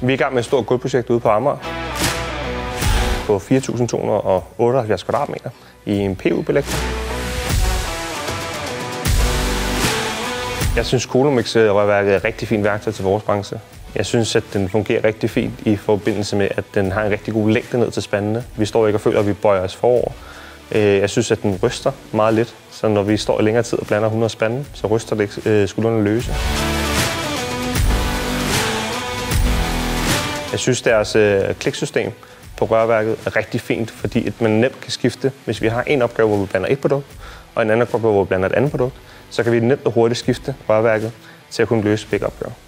Vi er i gang med et stort gulvprojekt ude på Amager på 4.278 kvadratmeter i en PU-belægning. Jeg synes, Coolomix-rørværket er et rigtig fint værktøj til vores branche. Jeg synes, at den fungerer rigtig fint i forbindelse med, at den har en rigtig god længde ned til spandene. Vi står ikke og føler, at vi bøjer os forover. Jeg synes, at den ryster meget lidt, så når vi står i længere tid og blander 100 spande, så ryster det ikke skuldrene løse. Jeg synes, deres kliksystem på rørværket er rigtig fint, fordi at man nemt kan skifte. Hvis vi har en opgave, hvor vi blander et produkt, og en anden opgave, hvor vi blander et andet produkt, så kan vi nemt og hurtigt skifte rørværket til at kunne løse begge opgaver.